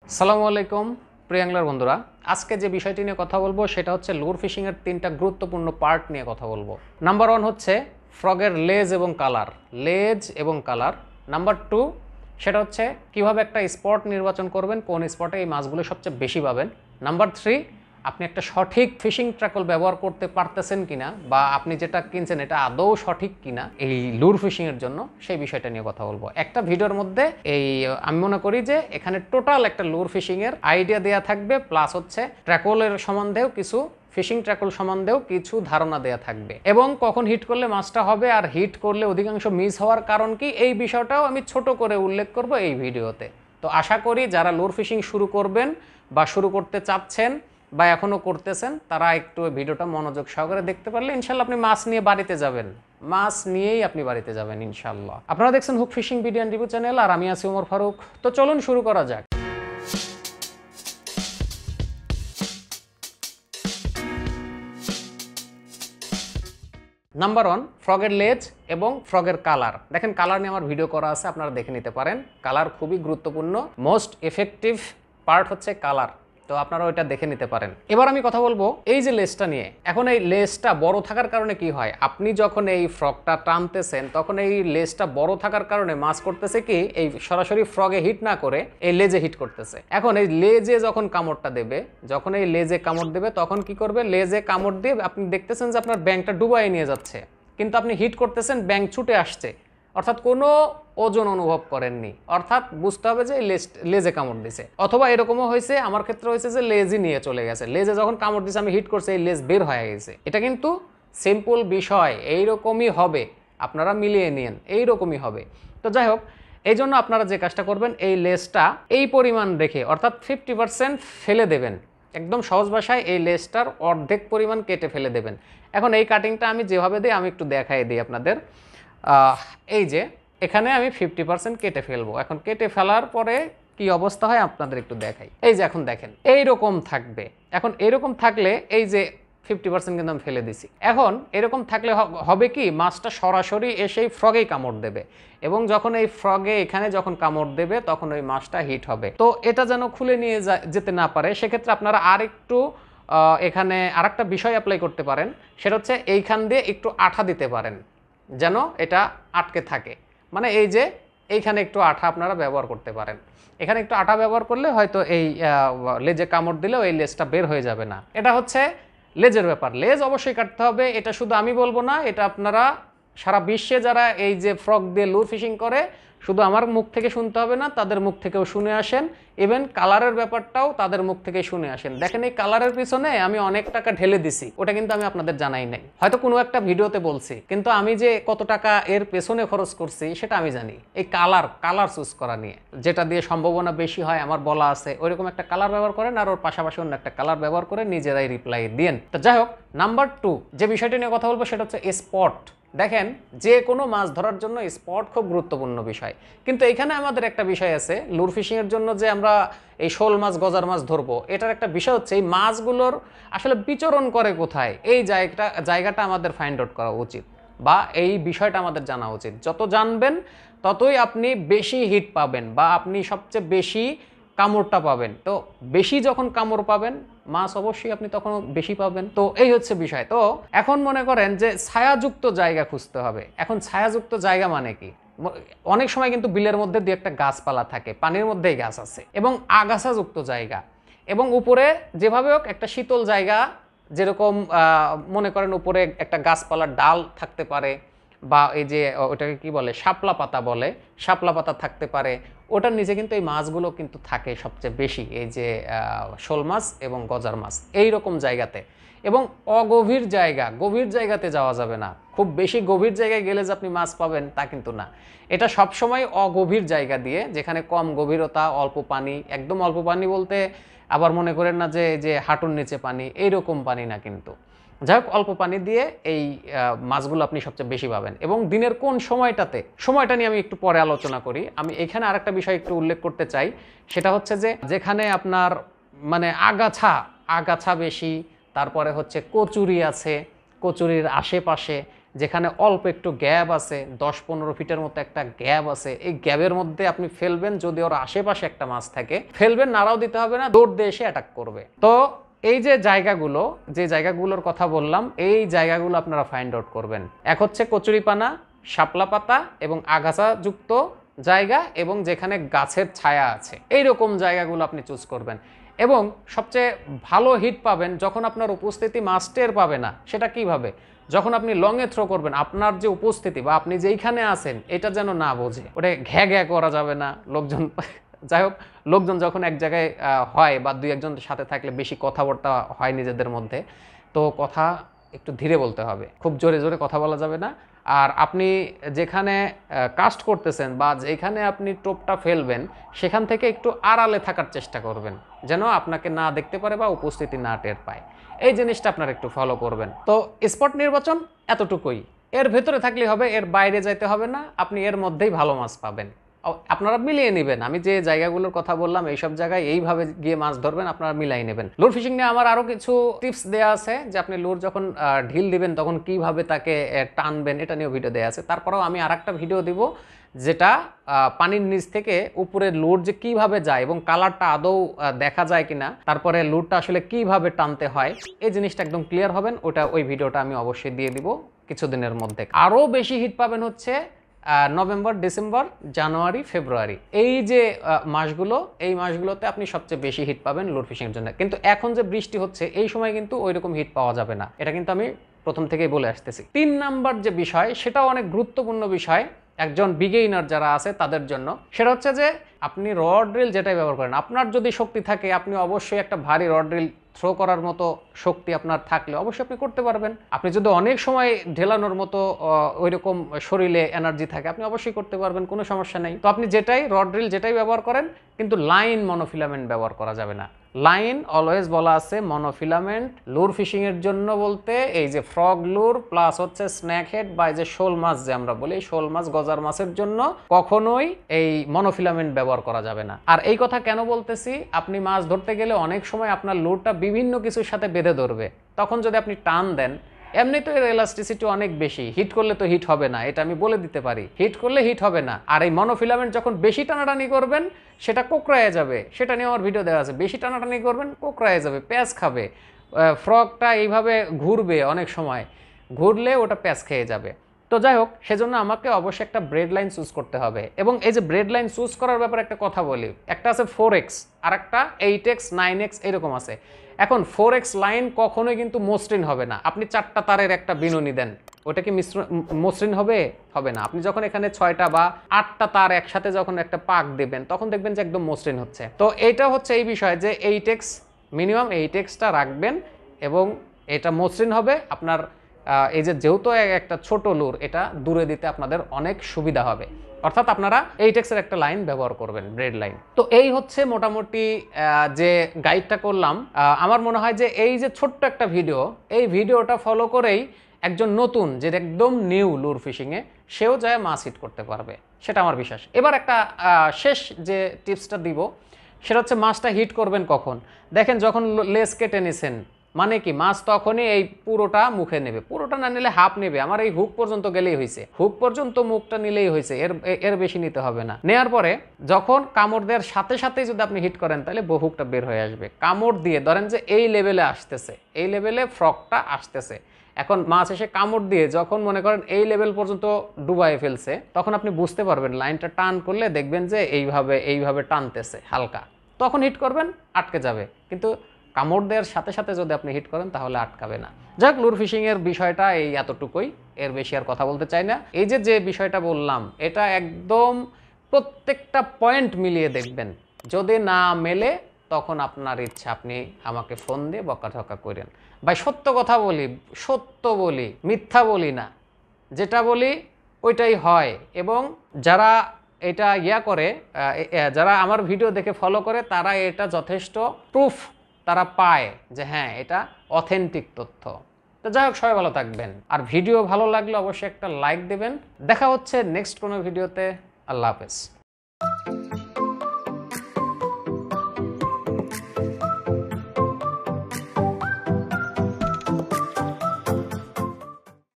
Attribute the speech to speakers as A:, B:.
A: আসসালামু আলাইকুম প্রিয় অ্যাংলার বন্ধুরা, আজকে যে বিষয়টি নিয়ে কথা বলবো সেটা হচ্ছে লুর ফিশিংয়ের তিনটা গুরুত্বপূর্ণ পার্ট নিয়ে কথা বলবো। নাম্বার 1 হচ্ছে ফ্রগের লেজ এবং কালার, লেজ এবং কালার। নাম্বার 2 সেটা হচ্ছে কিভাবে একটা স্পট নির্বাচন করবেন, কোন স্পটে এই মাছগুলো সবচেয়ে বেশি পাবেন। নাম্বার 3 আপনি একটা সঠিক ফিশিং ট্র্যাকল ব্যবহার করতে পারতেছেন কিনা, বা আপনি যেটা কিনছেন এটা আদৌ সঠিক কিনা এই লুর ফিশিংয়ের জন্য, সেই বিষয়টা নিয়ে কথা বলবো একটা ভিডিওর মধ্যে। আমি মনে করি যে এখানে টোটাল একটা লুর ফিশিংয়ের আইডিয়া দেওয়া থাকবে, প্লাস হচ্ছে ট্র্যাকলের সম্বন্ধেও কিছু, ফিশিং ট্র্যাকল সম্বন্ধেও কিছু ধারণা দেওয়া থাকবে, এবং কখন হিট করলে মাছটা হবে আর হিট করলে অধিকাংশ মিস হওয়ার কারণ কি, এই বিষয়টাও আমি ছোট করে উল্লেখ করব এই ভিডিওতে। তো আশা করি যারা লুর ফিশিং শুরু করবেন বা শুরু করতে চাচ্ছেন বা এখনও করতেছেন, তারা একটু ভিডিওটা মনোযোগ সহকারে দেখতে পারলে ইনশাল্লাহ আপনি মাছ নিয়ে বাড়িতে যাবেন, মাছ নিয়েই আপনি বাড়িতে যাবেন ইনশাল্লাহ। আপনারা দেখছেন hook fishing video and review channel, আর আমি আছি ওমর ফারুক। তো চলুন শুরু করা যাক। নাম্বার 1, ফ্রগের লেজ এবং ফ্রগের কালার। দেখেন, কালার নিয়ে আমার ভিডিও করা আছে, আপনারা দেখে নিতে পারেন। কালার খুবই গুরুত্বপূর্ণ, মোস্ট এফেক্টিভ পার্ট হচ্ছে কালার, তো আপনারা ওইটা দেখে নিতে পারেন। এবার আমি কথা বলবো এই যে লেজটা নিয়ে। এখন এই লেজটা বড় থাকার কারণে কি হয়, আপনি যখন এই ফ্রগটা টানতেছেন তখন এই লেজটা বড় থাকার কারণে মাছ করতেছে কি, এই সরাসরি ফ্রগে হিট না করে এই লেজে হিট করতেছে। এখন এই লেজে যখন কামড়টা দেবে, যখন এই লেজে কামড় দেবে তখন কি করবে, লেজে কামড় দিয়ে আপনি দেখতেছেন যে আপনার ব্যাংকটা ডুবাই নিয়ে যাচ্ছে, কিন্তু আপনি হিট করতেছেন ব্যাংক ছুটে আসছে, অর্থাৎ কোনো ওজন অনুভব করেননি, অর্থাৎ বুঝতে হবে যে লেজে কামড় দিছে। অথবা এরকমও হয়েছে, আমার ক্ষেত্রে হয়েছে যে লেজই নিয়ে চলে গেছে, লেজে যখন কামড় দিছে আমি হিট করছি, এই লেজ বের হয়ে গেছে। এটা কিন্তু সিম্পল বিষয়, এইরকমই হবে, আপনারা মিলিয়ে নিন, এইরকমই হবে। তো যাই হোক, এই জন্য আপনারা যে কাজটা করবেন, এই লেজটা এই পরিমাণ রেখে, অর্থাৎ 50% ফেলে দেবেন। একদম সহজ ভাষায় এই লেজটার অর্ধেক পরিমাণ কেটে ফেলে দেবেন। এখন এই কাটিংটা আমি যেভাবে দিই আমি একটু দেখাই দিই আপনাদের। এই যে এখানে আমি 50% কেটে ফেলবো। এখন কেটে ফেলার পরে কি অবস্থা হয় আপনাদের একটু দেখাই। এই যে এখন দেখেন এইরকম থাকবে। এখন এরকম থাকলে এই যে 50% কিন্তু আমি ফেলে দিছি। এখন এরকম থাকলে হবে কি, মাছটা সরাসরি এসেই ফ্রগেই কামড় দেবে, এবং যখন এই ফ্রগে এখানে যখন কামড় দেবে তখন ওই মাছটা হিট হবে। তো এটা যেন খুলে নিয়ে যেতে না পারে, সেক্ষেত্রে আপনারা আরেকটু এখানে আরেকটা বিষয় অ্যাপ্লাই করতে পারেন, সেটা হচ্ছে এইখান দিয়ে একটু আঠা দিতে পারেন যেন এটা আটকে থাকে। মানে এই যে এইখানে একটু আঠা আপনারা ব্যবহার করতে পারেন। এখানে একটু আঠা ব্যবহার করলে হয়তো এই লেজে কামড় দিলেও এই লেজটা বের হয়ে যাবে না। এটা হচ্ছে লেজের ব্যাপার। লেজ অবশ্যই কাটতে হবে, এটা শুধু আমি বলবো না, এটা আপনারা সারা বিশ্বে যারা এই যে ফ্রগ দিয়ে লুর ফিশিং করে, শুধু আমার মুখ থেকে শুনতে হবে না, তাদের মুখ থেকেও শুনে আসেন। ইভেন কালারের ব্যাপারটাও তাদের মুখ থেকে শুনে আসেন। দেখেন, এই কালারের পিছনে আমি অনেক টাকা ঢেলে দিছি, ওটা কিন্তু আমি আপনাদের জানাই নাই, হয়তো কোনো একটা ভিডিওতে বলছি, কিন্তু আমি যে কত টাকা এর পেছনে খরচ করছি সেটা আমি জানি। এই কালার চুজ করা নিয়ে, যেটা দিয়ে সম্ভাবনা বেশি হয় আমার বলা আছে, ওইরকম একটা কালার ব্যবহার করেন, আর ওর পাশাপাশি অন্য একটা কালার ব্যবহার করে নিজেরাই রিপ্লাই দিন। তো যাই হোক, নাম্বার 2 যে বিষয়টি নিয়ে কথা বলবো সেটা হচ্ছে স্পট। দেখেন, যে কোনো মাছ ধরার জন্য স্পট খুব গুরুত্বপূর্ণ বিষয়, কিন্তু এখানে আমাদের একটা বিষয় আছে লুর ফিশিংয়ের জন্য, যে আমরা এই শোল মাছ গজার মাছ ধরবো, এটার একটা বিষয় হচ্ছে এই মাছগুলোর আসলে বিচরণ করে কোথায়, এই জায়গাটা আমাদের ফাইন্ড আউট করা উচিত, বা এই বিষয়টা আমাদের জানা উচিত। যত জানবেন ততই আপনি বেশি হিট পাবেন, বা আপনি সবচেয়ে বেশি কামড়টা পাবেন। তো বেশি যখন কামড় পাবেন, মাছ অবশ্যই আপনি তখন বেশি পাবেন। তো এই হচ্ছে বিষয়। তো এখন মনে করেন যে ছায়াযুক্ত জায়গা খুঁজতে হবে। এখন ছায়াযুক্ত জায়গা মানে কি, অনেক সময় কিন্তু বিলের মধ্যে দিয়ে একটা গাছপালা থাকে, পানির মধ্যেই গাছ আছে, এবং আগাছাযুক্ত জায়গা, এবং উপরে যেভাবে হোক একটা শীতল জায়গা, যেরকম মনে করেন উপরে একটা গাছপালার ডাল থাকতে পারে, বা এই যে ওটাকে কি বলে, শাপলা পাতা বলে, শাপলা পাতা থাকতে পারে, ওটার নিচে কিন্তু এই মাছগুলো কিন্তু থাকে সবচেয়ে বেশি, এই যে শোল মাছ এবং গজার মাছ এই রকম জায়গাতে। এবং অগভীর জায়গা, গভীর জায়গাতে যাওয়া যাবে না। খুব বেশি গভীর জায়গায় গেলে যে আপনি মাছ পাবেন তা কিন্তু না। এটা সবসময় অগভীর জায়গা দিয়ে, যেখানে কম গভীরতা, অল্প পানি, একদম অল্প পানি বলতে আবার মনে করেন না যে হাঁটুর নিচে পানি, এইরকম পানি না কিন্তু। যাই হোক, অল্প পানি দিয়ে এই মাছগুলো আপনি সবচেয়ে বেশি পাবেন। এবং দিনের কোন সময়টা নিয়ে আমি একটু পরে আলোচনা করি। আমি এখানে আরেকটা বিষয় একটু উল্লেখ করতে চাই, সেটা হচ্ছে যে যেখানে আপনার মানে আগাছা বেশি, তারপরে হচ্ছে কচুরি আছে, কচুরির আশেপাশে যেখানে অল্প একটু গ্যাপ আছে, 10-15 ফিটের মতো একটা গ্যাপ আছে, এই গ্যাপের মধ্যে আপনি ফেলবেন। যদি ওর আশেপাশে একটা মাছ থাকে ফেলবেন, নাড়াও দিতে হবে না, দৌড় দিয়ে এসে অ্যাটাক করবে। তো এই যে জায়গাগুলোর কথা বললাম, এই জায়গাগুলো আপনারা ফাইন্ড আউট করবেন। এক হচ্ছে কচুরিপানা, শাপলা পাতা এবং আগাছাযুক্ত জায়গা, এবং যেখানে গাছের ছায়া আছে, এইরকম জায়গাগুলো আপনি চুজ করবেন। এবং সবচেয়ে ভালো হিট পাবেন যখন আপনার উপস্থিতি মাছ টের পাবে না। সেটা কিভাবে? যখন আপনি লংয়ে থ্রো করবেন, আপনার যে উপস্থিতি বা আপনি যেইখানে আছেন এটা যেন না বোঝে। ওটা ঘ্যা ঘ্যা করা যাবে না, লোকজন যাই হোক, লোকজন যখন এক জায়গায় হয় বা দুই একজনের সাথে থাকলে বেশি কথাবার্তা হয় নিজেদের মধ্যে, তো কথা একটু ধীরে বলতে হবে, খুব জোরে জোরে কথা বলা যাবে না। আর আপনি যেখানে কাস্ট করতেছেন বা যেখানে আপনি টোপটা ফেলবেন সেখান থেকে একটু আড়ালে থাকার চেষ্টা করবেন, যেন আপনাকে না দেখতে পারে বা উপস্থিতি না টের পায়। এই জিনিসটা আপনারা একটু ফলো করবেন। তো স্পট নির্বাচন এতটুকুই, এর ভেতরে থাকলে হবে, এর বাইরে যাইতে হবে না, আপনি এর মধ্যেই ভালো মাছ পাবেন। আপনারা মিলিয়ে নেবেন। আমি যে জায়গাগুলোর কথা বললাম এইসব জায়গায় এইভাবে গিয়ে মাছ ধরবেন, আপনারা মিলাই নেবেন। লুর ফিশিং নিয়ে আমার আরও কিছু টিপস দেওয়া আছে, যে আপনি লুর যখন ঢিল দিবেন তখন কিভাবে তাকে টানবেন, এটা নিয়েও ভিডিও দেওয়া আছে। তারপরেও আমি আরেকটা ভিডিও দিব যেটা পানির নিচ থেকে উপরে লুর যে কিভাবে যায় এবং কালারটা আদৌ দেখা যায় কিনা, তারপরে লুরটা আসলে কিভাবে টানতে হয়, এই জিনিসটা একদম ক্লিয়ার হবেন। ওই ভিডিওটা আমি অবশ্যই দিয়ে দিব কিছুদিনের মধ্যে। আরও বেশি হিট পাবেন হচ্ছে নভেম্বর, ডিসেম্বর, জানুয়ারি, ফেব্রুয়ারি, এই যে মাসগুলো, এই মাসগুলোতে আপনি সবচেয়ে বেশি হিট পাবেন লুর ফিশিংয়ের জন্য। কিন্তু এখন যে বৃষ্টি হচ্ছে এই সময় কিন্তু ওই রকম হিট পাওয়া যাবে না, এটা কিন্তু আমি প্রথম থেকেই বলে আসতেছি। 3 নাম্বার যে বিষয়, সেটাও অনেক গুরুত্বপূর্ণ বিষয় একজন বিগিনার যারা আছে তাদের জন্য। সেটা হচ্ছে যে আপনি রড ড্রিল যেটাই ব্যবহার করেন, আপনার যদি শক্তি থাকে, আপনি অবশ্যই একটা ভারী রড ড্রিল থ্রো করার মতো শক্তি আপনার থাকলে অবশ্যই আপনি করতে পারবেন। আপনি যদি অনেক সময় ঢেলানোর মতো ওই রকম শরীরে এনার্জি থাকে, আপনি অবশ্যই করতে পারবেন, কোনো সমস্যা নেই। তো আপনি যেটাই রড ড্রিল যেটাই ব্যবহার করেন, কিন্তু লাইন মনোফিলামেন্ট ব্যবহার করা যাবে না। লাইন অলওয়েজ বলা আছে মনোফিলামেন্ট লুর ফিশিং এর জন্য, বলতে এই যে ফ্রগ লুর প্লাস হচ্ছে স্ন্যাক হেড বা এই যে শোল মাছ যে আমরা বলি, শোল মাছ, গজার মাছের জন্য কখনোই এই মনোফিলামেন্ট ব্যবহার করা যাবে না। আর এই কথা কেন বলতেছি, আপনি মাছ ধরতে গেলে অনেক সময় আপনার লুরটা বিভিন্ন কিছুর সাথে বেঁধে ধরবে, তখন যদি আপনি টান দেন, এমনি তো এর এলাস্টিসিটি অনেক বেশি, হিট করলে তো হিট হবে না, এটা আমি বলে দিতে পারি, হিট করলে হিট হবে না। আর এই মনোফিলামেন্ট যখন বেশি টানাটানি করবেন সেটা কোকড়ায় যাবে, সেটা নিয়ে আমার ভিডিও দেওয়া আছে। বেশি টানাটানি করবেন, কোকড়ায় যাবে, প্যাঁচ খাবে, ফ্রগটা এইভাবে ঘুরবে, অনেক সময় ঘুরলে ওটা প্যাঁচ খেয়ে যাবে। তো যাই হোক, সেজন্য আমাকে অবশ্যই একটা ব্রেড লাইন চুজ করতে হবে। এবং এই যে ব্রেড লাইন চুজ করার ব্যাপারে একটা কথা বলি, একটা আছে 4x আর একটা 8x, 9x এরকম আছে। এখন 4x লাইন কখনোই কিন্তু মসৃণ হবে না। আপনি 4টা তারের একটা বিনুনি দেন, ওটা কি মসৃণ হবে? হবে না। আপনি যখন এখানে 6টা বা 8টা তার একসাথে যখন একটা পাক দেবেন, তখন দেখবেন যে একদম মসৃণ হচ্ছে। তো এইটা হচ্ছে এই বিষয় যে 8x, মিনিমাম 8xটা রাখবেন এবং এটা মসৃণ হবে। আপনার এই যে যেহেতু একটা ছোট লুর, এটা দূরে দিতে আপনাদের অনেক সুবিধা হবে। অর্থাৎ আপনারা 8x এর একটা লাইন ব্যবহার করবেন, ব্রেড লাইন। তো এই হচ্ছে মোটামুটি যে গাইডটা করলাম। আমার মনে হয় যে এই যে ছোট্ট একটা ভিডিও, এই ভিডিওটা ফলো করেই একজন নতুন, যে একদম নিউ লুর ফিশিংয়ে, সেও যায় মাছ হিট করতে পারবে, সেটা আমার বিশ্বাস। এবার একটা শেষ যে টিপসটা দিব, সেটা হচ্ছে মাছটা হিট করবেন কখন। দেখেন, যখন লেজ কেটে নিছেন, মানে কি, মাছ তখনই এই পুরোটা মুখে নেবে, পুরোটা না নিলে হাফ নেবে। আমার এই হুক পর্যন্ত গেলেই হয়েছে, হুক পর্যন্ত মুখটা নিলেই হয়েছে, এর বেশি নিতে হবে না। নেয়ার পরে যখন কামড় দেওয়ার সাথে সাথেই যদি আপনি হিট করেন, তাহলে হুকটা বের হয়ে আসবে। কামড় দিয়ে ধরেন যে এই লেভেলে আসতেছে, এই লেভেলে ফ্রগটা আসতেছে, এখন মাছ এসে কামড় দিয়ে যখন মনে করেন এই লেভেল পর্যন্ত ডুবাই ফেলছে, তখন আপনি বুঝতে পারবেন, লাইনটা টান করলে দেখবেন যে এইভাবে টানতেছে হালকা, তখন হিট করবেন, আটকে যাবে। কিন্তু কামড় দেওয়ার সাথে সাথে যদি আপনি হিট করেন, তাহলে আটকাবে না। যাক, লুর ফিশিং এর বিষয়টা এই এতটুকুই, এর বেশি আর কথা বলতে চাই না। এই যে বিষয়টা বললাম, এটা একদম প্রত্যেকটা পয়েন্ট মিলিয়ে দেখবেন। যদি না মেলে, তখন আপনার ইচ্ছা, আপনি আমাকে ফোন দিয়ে বকাঝকা করেন। ভাই, সত্য কথা বলি, সত্য বলি, মিথ্যা বলি না, যেটা বলি ওইটাই হয়। এবং যারা এটা করে, যারা আমার ভিডিও দেখে ফলো করে, তারা এটা যথেষ্ট প্রুফ তারা পায় যে হ্যাঁ, এটা অথেন্টিক তথ্য। তো যাই হোক, সবাই ভালো থাকবেন। আর ভিডিও ভালো লাগলে অবশ্যই একটা লাইক দেবেন। দেখা হচ্ছে নেক্সট কোনো ভিডিওতে। আল্লাহ হাফেজ।